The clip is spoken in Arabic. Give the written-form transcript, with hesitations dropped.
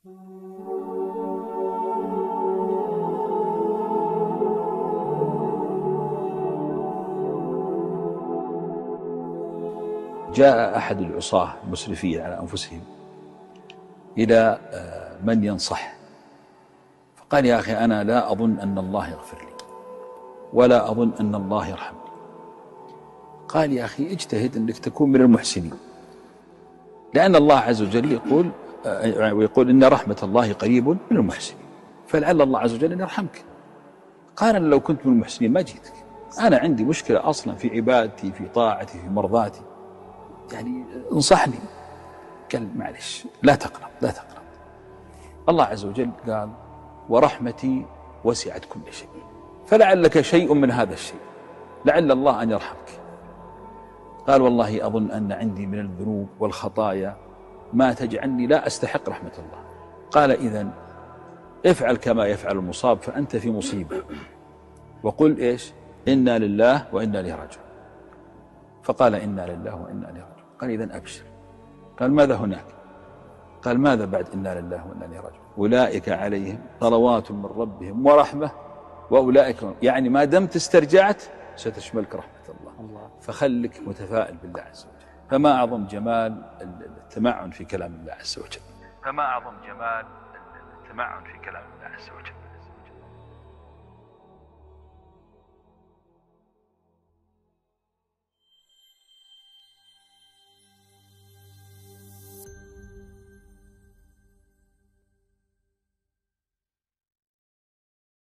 جاء أحد العصاة المسرفين على أنفسهم إلى من ينصح، فقال: يا أخي، أنا لا أظن أن الله يغفر لي ولا أظن أن الله يرحمني. قال: يا أخي، اجتهد أنك تكون من المحسنين، لأن الله عز وجل يقول إن رحمة الله قريب من المحسنين، فلعل الله عز وجل أن يرحمك. قال: أنا لو كنت من المحسنين ما جيتك، أنا عندي مشكلة أصلا في عبادتي، في طاعتي، في مرضاتي، يعني انصحني. قال: معلش، لا تقرب لا تقرب. الله عز وجل قال: ورحمتي وسعت كل شيء، فلعلك شيء من هذا الشيء، لعل الله أن يرحمك. قال: والله أظن أن عندي من الذنوب والخطايا ما تجعلني لا أستحق رحمة الله. قال: إذن افعل كما يفعل المصاب، فأنت في مصيبة، وقل إيش؟ إنا لله وإنا إليه راجعون. فقال: إنا لله وإنا إليه راجعون. قال: إذن أبشر. قال: ماذا هناك؟ قال: ماذا بعد إنا لله وإنا إليه راجعون؟ أولئك عليهم صلوات من ربهم ورحمة وأولئك، يعني ما دمت استرجعت ستشملك رحمة الله. فخلك متفائل بالله عز وجل. فما أعظم جمال التمعن في كلام الله عز وجل.